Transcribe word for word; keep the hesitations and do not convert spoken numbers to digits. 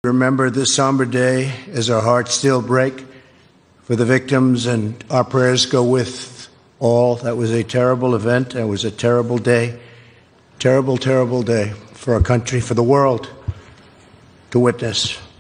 Remember this somber day as our hearts still break for the victims, and our prayers go with all. That was a terrible event. It was a terrible day, terrible, terrible day for our country, for the world to witness.